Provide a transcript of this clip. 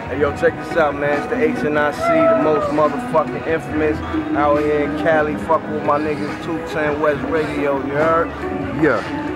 Hey, yo, check this out, man. It's the HNIC, the most motherfucking infamous out here in Cali. Fuck with my niggas, 210 West Radio, you heard? Yeah.